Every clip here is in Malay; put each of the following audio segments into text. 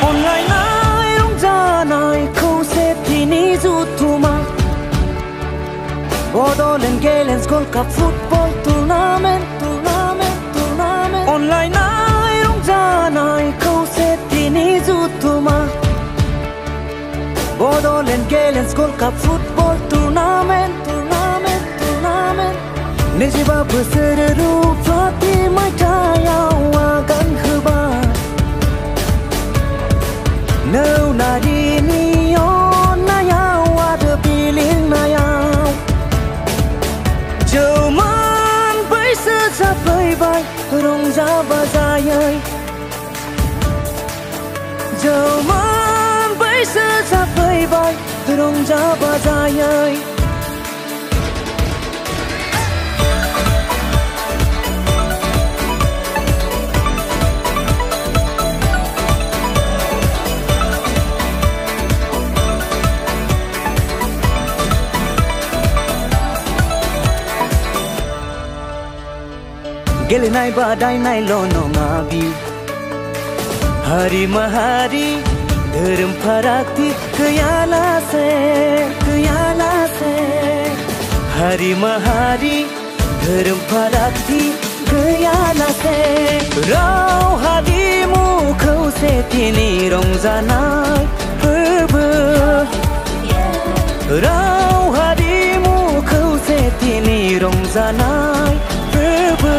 Online ay rongjanai khose tini jutuma Bodolen Galens Gold Cup Football Tournament Online ay rongjanai khose tini jutuma Bodolen Galens Gold Cup Football Tournament Nejiba bosoru Fati maitayawa gan huba No nadini on nayawa the feeling nayaw Joman baisa sa bai rongja bazayai Joman baisa sa bai rongja bazayai Gelinai badai nai lono ngabi Hari mahari Dharm parakti kayala se Hari mahari Dharm parakti kayala se Rau hadimu khau se tini rongjanai purba Rau hadimu khau se tini rongjanai purba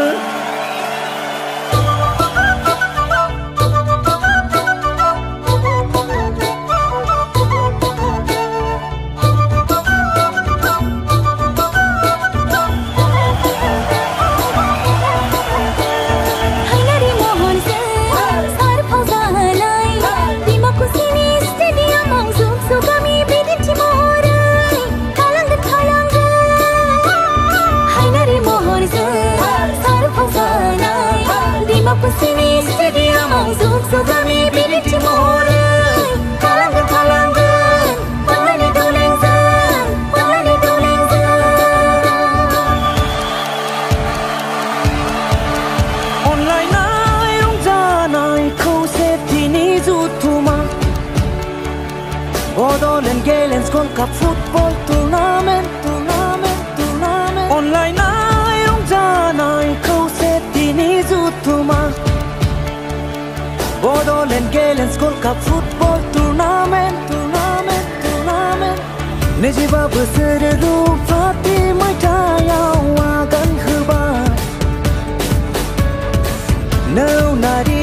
Sini stadium mangzuk sogami bidik cimorai kalangan panglani dolengzan Online ay rongjanai khose tini jutuma Bodolen Galens Gold Cup Football Tournament Online ay rongjanai khose tini jutuma Bodolen Galens Gold Cup Football Tournament Nejiba bosoru Fati maitayawa gan huba No nari